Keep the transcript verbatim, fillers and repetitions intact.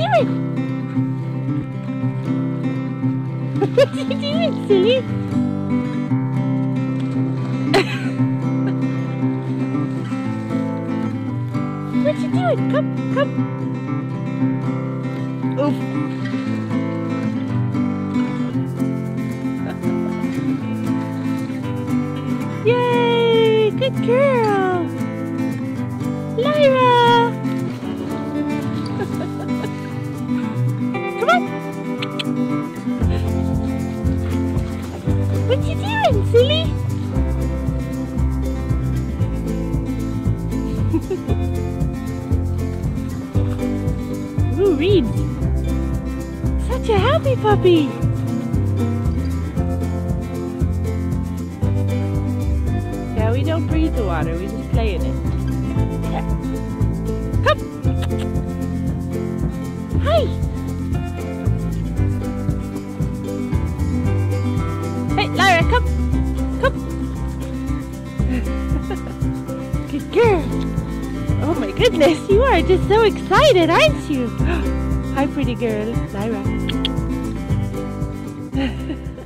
doing? What you doing, silly? What you doing? Come, come. Oof. Yay! Good girl! Lyra! Come on! What you doing, silly? Ooh, Reed! Such a happy puppy! Yeah, we don't breathe the water, we just play in it. Yeah. Come! Hi! Hey, Lyra, come! Come! Good girl! Oh my goodness, you are just so excited, aren't you? Hi, pretty girl, Lyra.